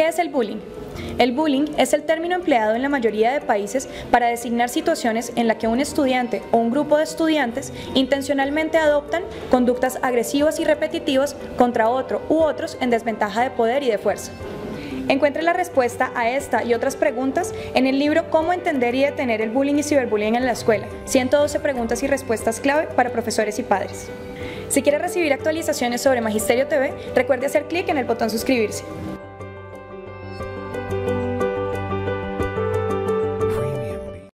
¿Qué es el bullying? El bullying es el término empleado en la mayoría de países para designar situaciones en las que un estudiante o un grupo de estudiantes intencionalmente adoptan conductas agresivas y repetitivas contra otro u otros en desventaja de poder y de fuerza. Encuentre la respuesta a esta y otras preguntas en el libro Cómo entender y detener el bullying y ciberbullying en la escuela, 112 preguntas y respuestas clave para profesores y padres. Si quiere recibir actualizaciones sobre Magisterio TV, recuerde hacer clic en el botón suscribirse.